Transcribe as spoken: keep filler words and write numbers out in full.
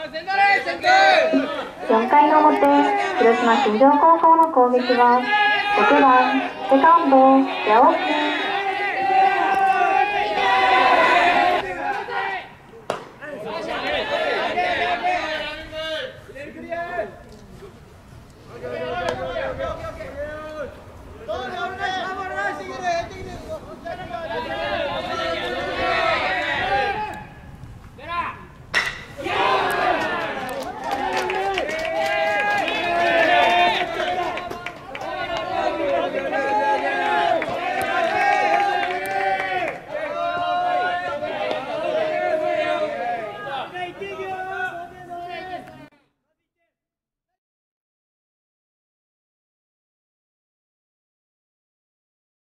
よんかいの表、広島新庄高校の攻撃はろくばんセカンド八尾